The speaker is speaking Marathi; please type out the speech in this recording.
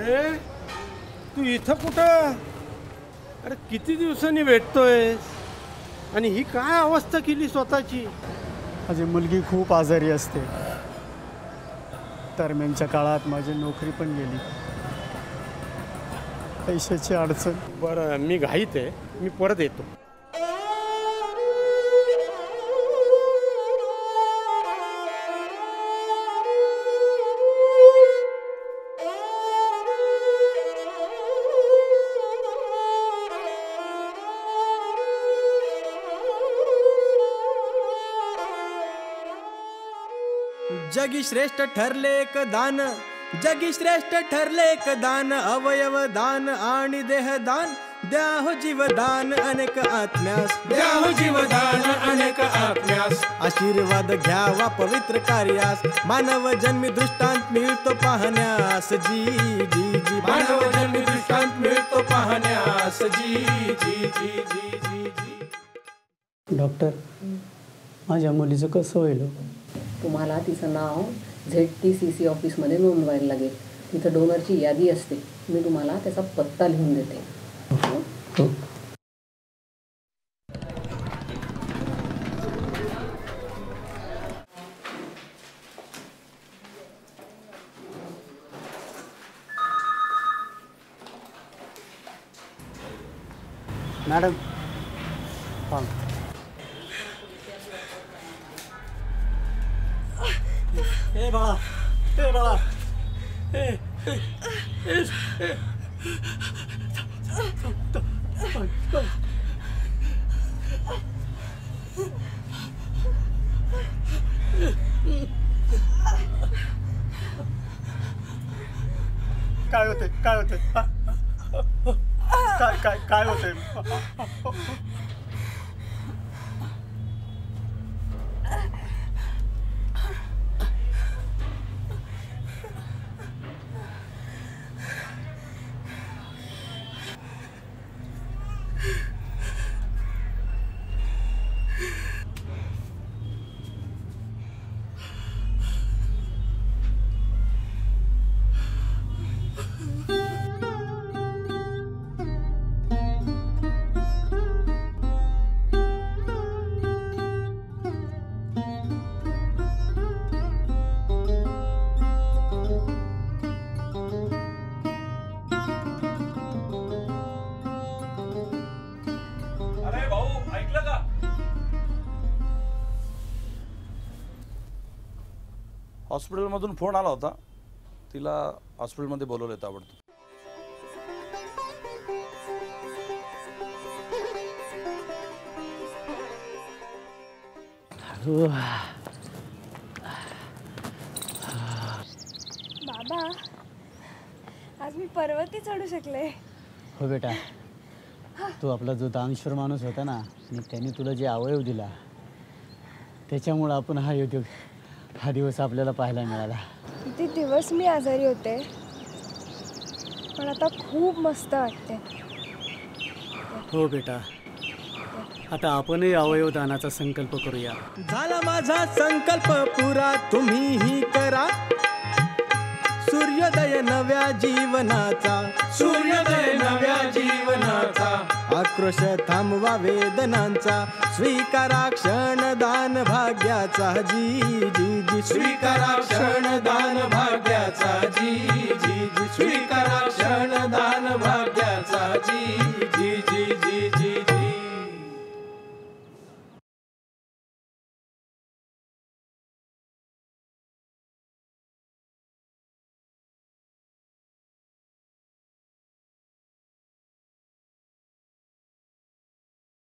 अरे तू इथं कुठं? अरे किती दिवसांनी भेटतोय आणि ही काय अवस्था केली स्वतःची? माझी मुलगी खूप आजारी असते. दरम्यानच्या काळात माझी नोकरी पण गेली. पैशाची अडचण. बरं मी घाईत आहे, मी परत येतो. जगी श्रेष्ठ ठरले एक दान, जगी श्रेष्ठ ठरले एक दान, अवयव दान आणि देहदान, द्या हो जीवदान अनेक आत्म्यास, द्या हो जीवदान अनेक आत्म्यास, आशीर्वाद घ्यावा पवित्र कार्यास, मानव जन्मी दृष्टांत मिळतो पाहण्यास, जी जी जी मानव जन्मी दृष्टांत मिळतो पाहण्यास, जी जी जी जी जी जी. डॉक्टर, माझ्या मुलीचं कसं होईल? तुम्हाला तिचं नाव ZTCC ऑफिसमध्ये नोंदवायला लागेल. तिथं डोनरची यादी असते. मी तुम्हाला त्याचा पत्ता लिहून देते. हो. मॅडम ए बाळा, ए बाळा, ए काय होते, काय होते, काय काय काय होते? हॉस्पिटलमधून फोन आला होता. तिला हॉस्पिटलमध्ये बोलवलं ताबडतोब. बाबा, आज मी पर्वती चढू शकले. हो बेटा, तू आपला जो दानशूर माणूस होता ना, आणि त्याने तुला जे अवयव दिला त्याच्यामुळं आपण हा दिवस आपल्याला पाहायला मिळाला. किती दिवस मी आजारी होते, पण आता खूप मस्त वाटते. हो बेटा, आता आपणही अवयव दानाचा संकल्प करूया. झाला माझा संकल्प पुरा, तुम्हीही करा. सूर्योदय नव्या जीवनाचा, सूर्योदय नव्या जीवनाचा, आक्रोश थांबवा वेदनांचा, स्वीकारा क्षणदान भाग्याचा, जी जी जी स्वीकारा क्षणदान भाग्याचा.